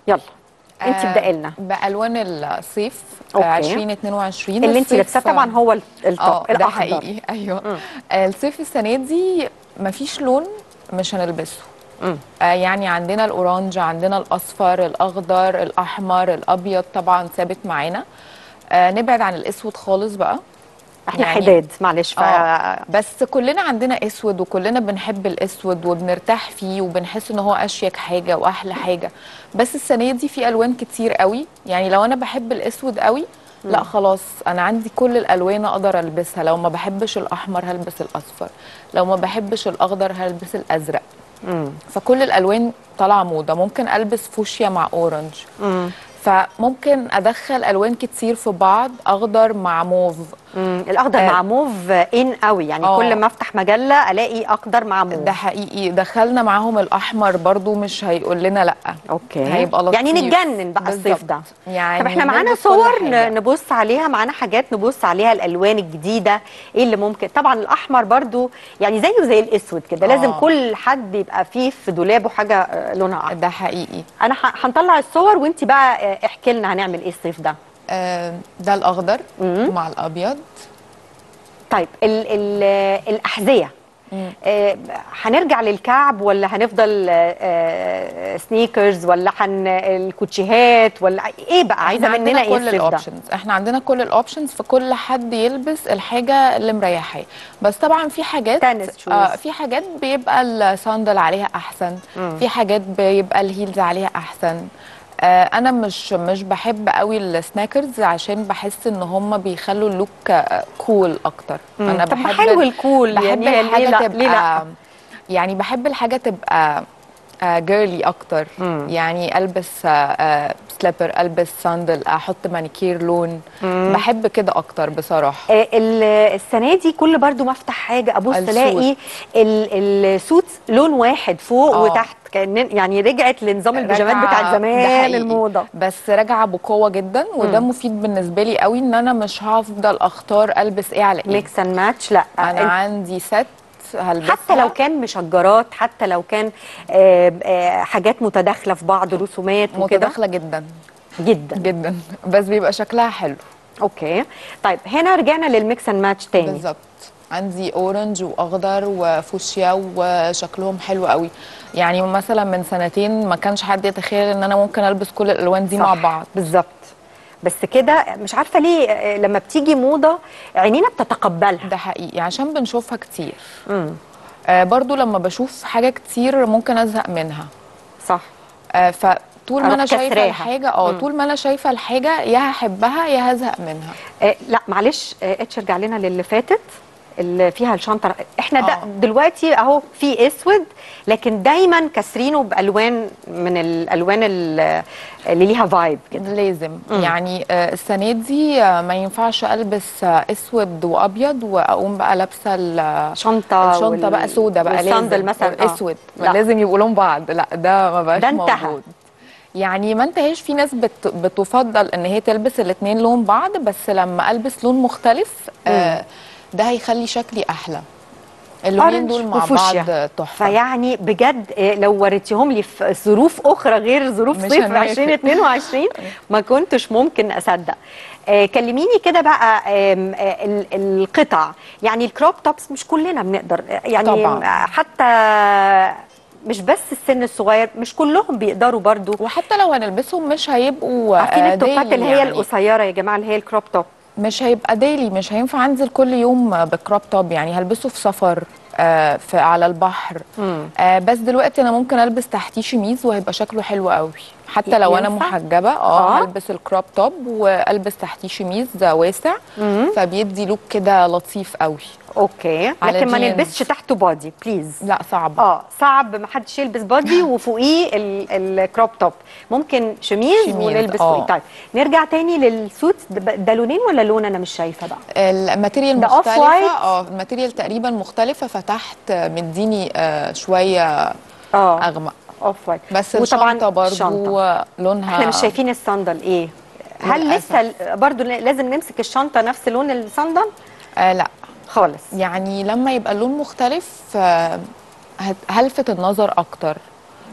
يلا انت ابدأي لنا. بالوان الصيف أوكي. 2022 اللي انت لابساه طبعا هو التوب ده الاخضر. حقيقي ايوه. الصيف السنه دي مفيش لون مش هنلبسه. يعني عندنا الاورانج، عندنا الاصفر، الاخضر، الاحمر، الابيض طبعا ثابت معانا. نبعد عن الاسود خالص بقى. احنا يعني حداد معلش بس كلنا عندنا اسود وكلنا بنحب الاسود وبنرتاح فيه وبنحس ان هو اشيك حاجه واحلى حاجه. بس السنه دي في الوان كتير قوي، يعني لو انا بحب الاسود قوي لا خلاص انا عندي كل الالوان اقدر البسها. لو ما بحبش الاحمر هلبس الاصفر، لو ما بحبش الاخضر هلبس الازرق. فكل الالوان طالعه موضه. ممكن البس فوشيا مع اورنج. فممكن ادخل الوان كتير في بعض، اخضر مع موف. الاخضر مع موف ان قوي، يعني كل ما افتح مجله الاقي اخضر مع موف. ده حقيقي. دخلنا معاهم الاحمر برضو مش هيقول لنا لا. اوكي، هيبقى لطيف يعني نتجنن بقى الصيف ده. يعني طب احنا معانا صور نبص عليها، معانا حاجات نبص عليها، الالوان الجديده ايه اللي ممكن. طبعا الاحمر برضو يعني زيه زي الاسود كده، لازم كل حد يبقى فيه في دولابه حاجه لونها احمر. ده حقيقي. انا هنطلع الصور وانت بقى احكي لنا هنعمل ايه الصيف ده. ده الاخضر مع الابيض. طيب الاحذيه هنرجع للكعب ولا هنفضل سنيكرز ولا الكوتشيهات ولا ايه بقى؟ عايزه مننا ايه كل الصيف ده؟ احنا عندنا كل الاوبشنز، فكل حد يلبس الحاجه اللي مريحاه. بس طبعا في حاجات في حاجات بيبقى الساندل عليها احسن. في حاجات بيبقى الهيلز عليها احسن. انا مش بحب قوي السناكرز عشان بحس ان هم بيخلوا اللوك كول اكتر. انا طب حلو الكول، بحب يعني الحاجه تبقى لا. يعني بحب الحاجه تبقى جيرلي اكتر. يعني البس سليبر، البس ساندل، احط مانيكير لون. بحب كده اكتر بصراحه. السنه دي كل برضو ما افتح حاجه ابص الاقي السوت لون واحد فوق وتحت، يعني رجعت لنظام البيجامات بتاع زمان الموضه. بس راجعه بقوه جدا، وده مفيد بالنسبه لي قوي ان انا مش هفضل اختار البس ايه على ايه. ميكس اند ماتش، لا انا عندي ست هلبسها. حتى لو كان مشجرات، حتى لو كان حاجات متداخله في بعض، رسومات وكده. متداخله جدا جدا جدا، بس بيبقى شكلها حلو. اوكي. طيب هنا رجعنا للميكس اند ماتش تاني. بالظبط. عندي اورنج واخضر وفوشيا وشكلهم حلو قوي. يعني مثلا من سنتين ما كانش حد يتخيل ان انا ممكن البس كل الالوان دي مع بعض. بالظبط. بس كده مش عارفه ليه لما بتيجي موضه عينينا بتتقبلها. ده حقيقي عشان بنشوفها كتير. برضو لما بشوف حاجه كتير ممكن ازهق منها. صح. طول ما انا شايفه الحاجه طول ما انا شايفه الحاجه يا هحبها يا هزهق منها. لا معلش ارجع لنا للي فاتت اللي فيها الشنطه. احنا ده دلوقتي اهو في اسود، لكن دايما كسرينه بالوان من الالوان اللي ليها فايب كده. لازم يعني السنه دي ما ينفعش البس اسود وابيض واقوم بقى لابسه الشنطه بقى سودا بقى لازم مثلا اسود. لازم يبقوا لون بعض. لا ده ما بقاش موجود. يعني ما انتهاش. في ناس بتفضل ان هي تلبس الاثنين لون بعض، بس لما البس لون مختلف ده هيخلي شكلي احلى. اللونين دول مع بعض تحفه. فيعني بجد لو وريتيهم لي في ظروف اخرى غير ظروف صيف 2022 ما كنتش ممكن اصدق. كلميني كده بقى القطع، يعني الكروب توبس مش كلنا بنقدر، يعني طبعا. حتى مش بس السن الصغير، مش كلهم بيقدروا برضو. وحتى لو هنلبسهم مش هيبقوا عارفين التوبات اللي هي القصيره يا جماعه، اللي هي الكروب توب، مش هيبقى ديلي. مش هينفع انزل كل يوم بكروب توب. يعني هلبسه في سفر على البحر. بس دلوقتي انا ممكن البس تحتيه شميز وهيبقى شكله حلو قوي. حتى لو انا محجبه هلبس الكروب توب والبس تحتيه شميز واسع. فبيدي لوك كده لطيف قوي. اوكي. لكن ما نلبسش تحته بادي بليز. لا صعب. صعب ما حدش يلبس بادي وفوقيه الكروب توب. ممكن شميز ونلبس فوقيه. طيب نرجع تاني للسوت ده لونين ولا لون انا مش شايفه بقى؟ الماتيريال مختلفه. الماتيريال تقريبا مختلفه. فتحت مديني شويه اغمق اوف وايت. بس الشنطه برضو لونها احنا مش شايفين الصندل ايه. هل لسه برضو لازم نمسك الشنطه نفس لون الصندل؟ لا خالص. يعني لما يبقى اللون مختلف هلفت النظر اكتر.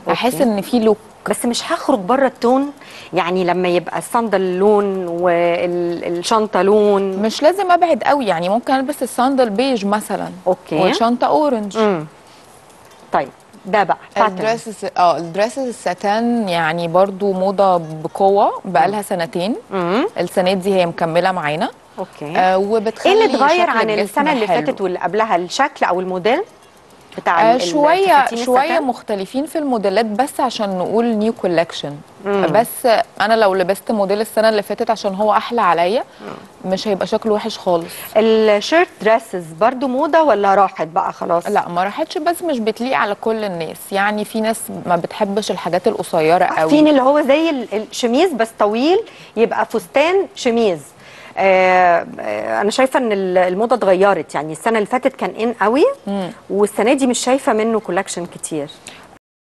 احس ان في لوك. بس مش هخرج بره التون، يعني لما يبقى الصندل لون والشنطه لون. مش لازم ابعد قوي، يعني ممكن البس الصندل بيج مثلا والشنطه اورنج. طيب ده بقى الدريسز الساتان يعني برضو موضه بقوه بقالها سنتين. السنه دي هي مكمله معانا. وبتخلي ايه اللي اتغير عن السنه اللي فاتت واللي قبلها؟ الشكل او الموديل بتاع شويه مختلفين في الموديلات، بس عشان نقول نيو كولكشن. بس انا لو لبست موديل السنه اللي فاتت عشان هو احلى عليا مش هيبقى شكله وحش خالص. الشيرت دريسز برضو موضه ولا راحت بقى خلاص؟ لا ما راحتش، بس مش بتليق على كل الناس. يعني في ناس ما بتحبش الحاجات القصيره قوي. فين اللي هو زي الشميز بس طويل، يبقى فستان شميز. انا شايفه ان الموضه اتغيرت، يعني السنه اللي فاتت كان ان قوي، والسنه دي مش شايفه منه كولكشن كتير.